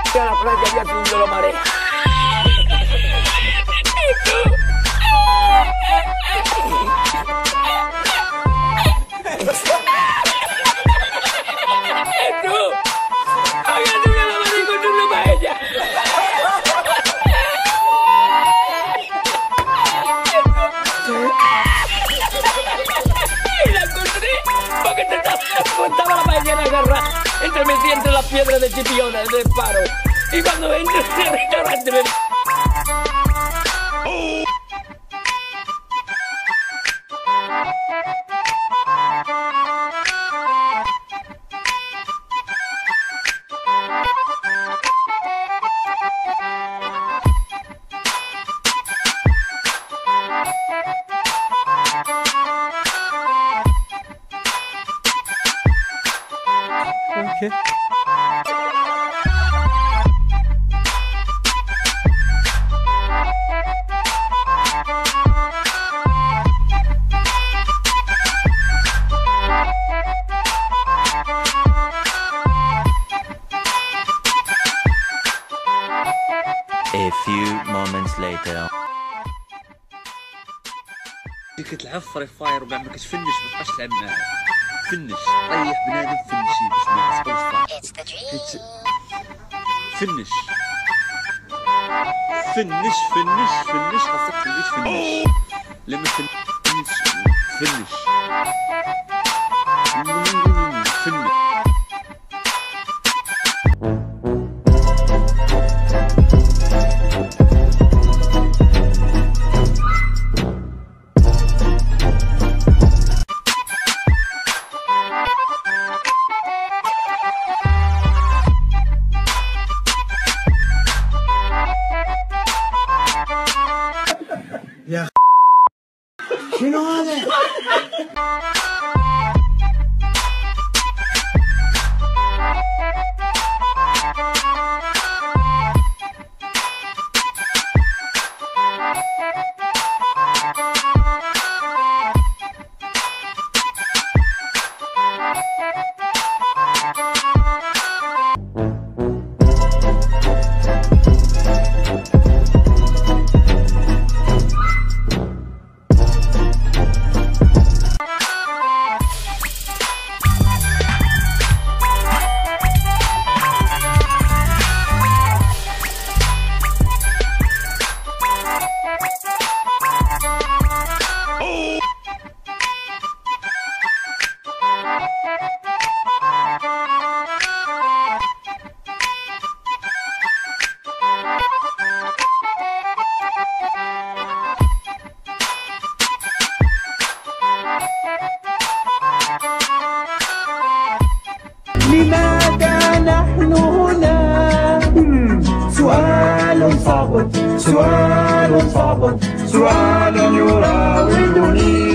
a la playa y haciendo la marea. Estaba la ballena agarrada entre las piedras de Chipiona, del faro. Y cuando entro en el restaurante me... Okay. A few moments later. ديك تلعب فري فاير وكاع ما كتفنش ما تبقاش تلعب معاه. فنش طيح بنادم فنشي باش ما يعصبوش حيت فنش فنش فنش فنش خاصك تولي تفنش لما تفنش فنش فنش يا شنو هذا؟ لماذا نحن هنا؟ سؤال صعب سؤال صعب سؤال يراودني.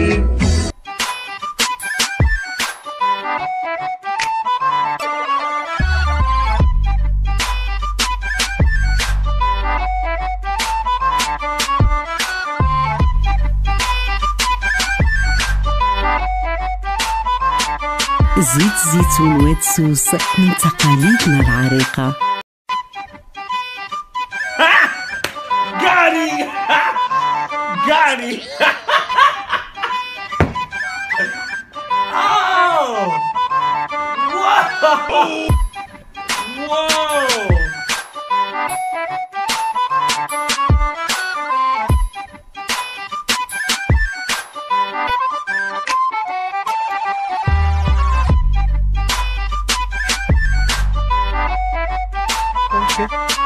زيت زيتون وادسوس من تقاليدنا العريقة. قاري قاري واو Okay.